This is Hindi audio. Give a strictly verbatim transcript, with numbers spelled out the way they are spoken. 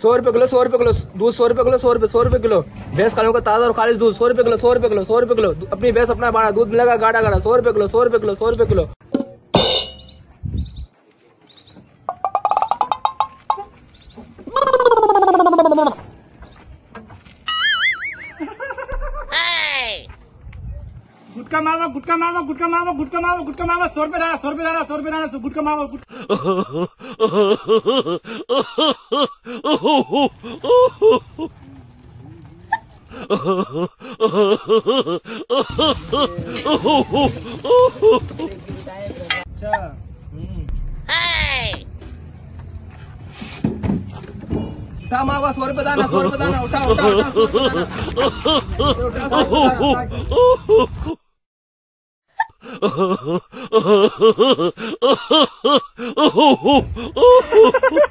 सौ रुपए किलो, सौ रुपए किलो दूध, सौ रुपए किलो, सौ रुपए सौ रुपए किलो। भैंस कालों का ताजा और खालिश दूध, सौ रुपए किलो, सौ रुपए किलो, सौ रुपए किलो। अपनी भैंस अपना बाड़ा दूध मिलेगा गाढ़ा गाढ़ा, सौ रुपए किलो, सौ रुपए किलो, सौ रुपए किलो। गुटका मारो, गुटका मारो, गुटका मारो, गुटका मारो, गुटका मारो, सौ रुपए डाला, सौ रुपए डाला, सौ रुपए डाला, गुटका मारो। अच्छा उठा मावा, सौ रुपए दाना, सौ रुपए दाना, उठा उठा उठा, सौ रुपए दाना। Oh,